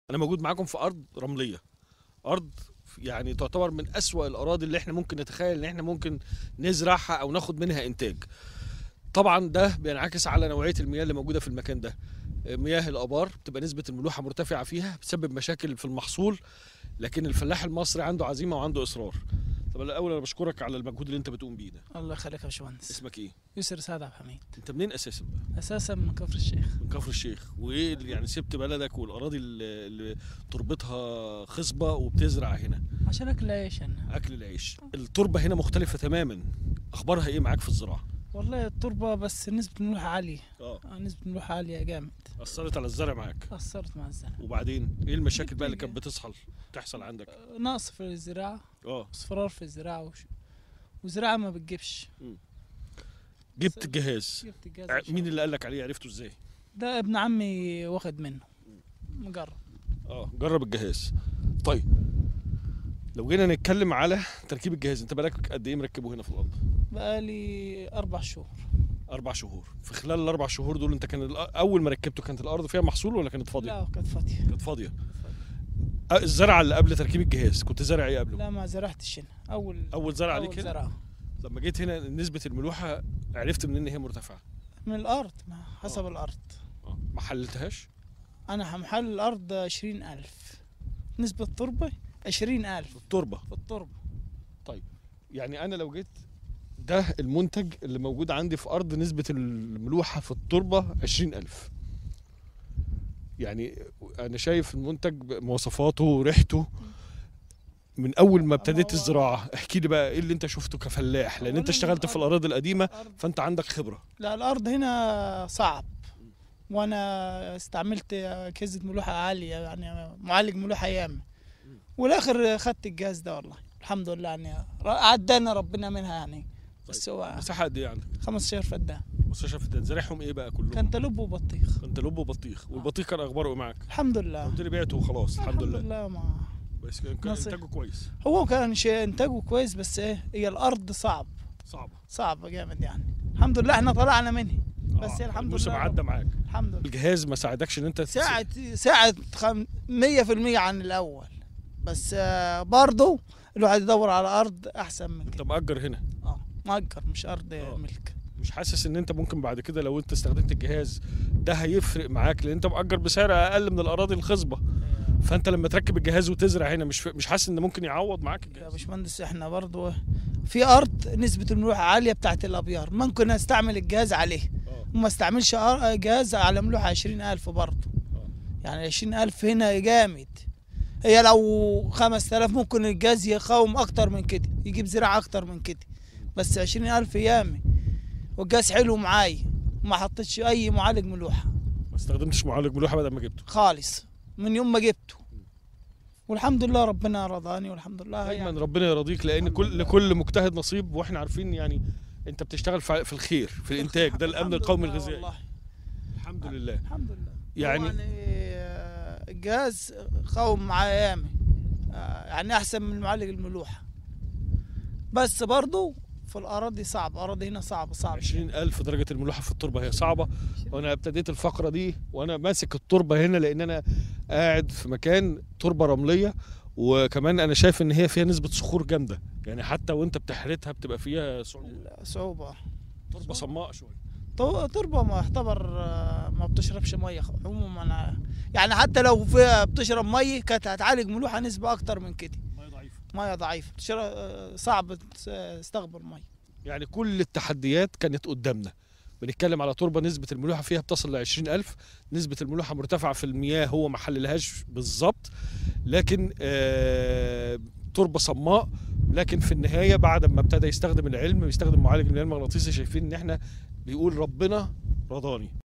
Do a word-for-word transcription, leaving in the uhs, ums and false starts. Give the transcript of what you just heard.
انا موجود معاكم في ارض رمليه، ارض يعني تعتبر من اسوأ الاراضي اللي احنا ممكن نتخيل ان احنا ممكن نزرعها او ناخد منها انتاج. طبعا ده بينعكس على نوعيه المياه اللي موجوده في المكان ده. مياه الابار بتبقى نسبه الملوحه مرتفعه فيها، بتسبب مشاكل في المحصول، لكن الفلاح المصري عنده عزيمه وعنده اصرار. طب الاول انا بشكرك على المجهود اللي انت بتقوم بيه ده. الله يخليك يا باشمهندس. اسمك ايه؟ يسر سعد عبد الحميد. انت منين اساسا بقى؟ اساسا من كفر الشيخ. من كفر الشيخ. وايه اللي يعني سبت بلدك والاراضي اللي اللي تربتها خصبه وبتزرع هنا؟ عشان اكل عيش انا. اكل العيش. التربه هنا مختلفه تماما، اخبارها ايه معاك في الزراعه؟ والله التربه بس نسبه الملوحه عاليه. اه آه، نسبه الملوحه عاليه جامد. اثرت على الزرع معاك. اثرت مع الزرع. وبعدين ايه المشاكل بقى اللي كانت بتصحل تحصل عندك؟ آه، نقص في الزراعه، اه اصفرار في الزراعه وش... وزراعه ما بتجيبش. جبت الجهاز. جبت الجهاز. ع- مين اللي قال لك عليه؟ عرفته ازاي؟ ده ابن عمي واخد منه، مجرب. اه جرب الجهاز. طيب لو جينا نتكلم على تركيب الجهاز، انت بقالك قد ايه مركبه هنا في الارض؟ بقالي اربع شهور. اربع شهور. في خلال الاربع شهور دول انت كان الأ- اول ما ركبته كانت الارض فيها محصول ولا كانت فاضيه؟ لا كانت فاضيه. كانت فاضيه. أه، الزرعه اللي قبل تركيب الجهاز كنت زارع ايه قبله؟ لا ما زرعتش هنا. اول اول زرع اول عليك هنا؟ زرعه لما جيت هنا نسبه الملوحه عرفت منين ان هي مرتفعه؟ من الارض، ما حسب آه. الارض. اه ما حللتهاش؟ أنا محل الأرض عشرين ألف، نسبة تربة عشرين ألف التربه. في التربة. طيب يعني انا لو جيت، ده المنتج اللي موجود عندي في ارض نسبه الملوحه في التربه عشرين ألف. يعني انا شايف المنتج مواصفاته وريحته من اول ما ابتديت هو- الزراعه. احكي لي بقى ايه اللي انت شفته كفلاح، لان انت أولاً اشتغلت في الأرض- الاراضي القديمه الأرض فانت عندك خبره. لا الأرض هنا صعب، وأنا استعملت كزة ملوحة عالية، يعني معالج ملوحة ياما، والآخر خدت الجهاز ده والله الحمد لله، يعني عدانا ربنا منها يعني. بس هو مساحه قد ايه عندك؟ خمستاشر فدان. مستشفى في زارعهم ايه بقى كلهم؟ كنتالوب وبطيخ. كنتالوب وبطيخ. والبطيخ كان اخباره ايه معاك؟ الحمد لله. قلت لي بعته وخلاص. الحمد لله. لله ما بس كان كان نصيب. انتاجه كويس. هو كان شيء إنتاجه كويس، بس إيه، هي الأرض صعب صعبه. صعبة جامد يعني. الحمد لله احنا طلعنا منه، بس آه، الحمد الموسم لله عدى معاك. الحمد لله. الجهاز ما ساعدكش ان انت تس- ساعد ساعد خم... مية في المية عن الأول، بس آه، برضه الواحد يدور على أرض أحسن من انت كده. مأجر هنا؟ اه مأجر مش أرض آه. ملك. مش حاسس ان انت ممكن بعد كده لو انت استخدمت الجهاز ده هيفرق معاك، لان انت مأجر بسعر اقل من الاراضي الخصبه، فانت لما تركب الجهاز وتزرع هنا مش ف... مش حاسس ان ممكن يعوض معاك يا الجهاز؟ باشمهندس احنا برضه في أرض نسبة الملوحة عالية بتاعت الأبيار، ممكن أستعمل الجهاز عليه، اه وما استعملش أر- جهاز على ملوحة عشرين ألف برضه. اه يعني عشرين ألف هنا جامد. هي لو خمس تلاف ممكن الجهاز يقاوم أكتر من كده، يجيب زراعة أكتر من كده، بس عشرين ألف يامي، والجهاز حلو معاي، ما حطيتش أي معالج ملوحة ما استخدمتش معالج ملوحه بعد ما جبته؟ خالص من يوم ما جبته، والحمد لله ربنا رضاني والحمد لله. دايما يعني ربنا يرضيك، لان الحمد كل لله. لكل مجتهد نصيب، واحنا عارفين يعني انت بتشتغل في في الخير، في الانتاج ده، الامن الحمد القومي لله الغذائي. والله. الحمد لله. الحمد لله. يعني- يعني آه، الجهاز قاوم معايا يامي، آه، يعني أحسن من معالج الملوحة، بس برضه في الأراضي صعب، أراضي هنا صعبة صعبة. عشرين ألف درجة الملوحة في التربة هي صعبة. وأنا ابتديت الفقرة دي وأنا ماسك التربة هنا، لأن أنا قاعد في مكان تربة رملية، وكمان أنا شايف إن هي فيها نسبة صخور جامدة، يعني حتى وأنت بتحرتها بتبقى فيها صعوبة. صعوبة. تربة صماء شوية. تو- تربة ما يعتبر آه، ما بتشربش مية عموما، يعني حتى لو فيها بتشرب مية كانت هتعالج ملوحة نسبة أكتر من كده. مية ضعيفة. مية ضعيفة بتشرب، آه، صعب تستقبل مية. يعني كل التحديات كانت قدامنا. بنتكلم على تربة نسبة الملوحة فيها بتصل ل عشرين ألف، نسبة الملوحة مرتفعة في المياه، هو ما حللهاش بالظبط، لكن آه تربة صماء. لكن في النهاية بعد ما ابتدى يستخدم العلم ويستخدم معالج المياه المغناطيسي، شايفين ان احنا بيقول ربنا رضاني.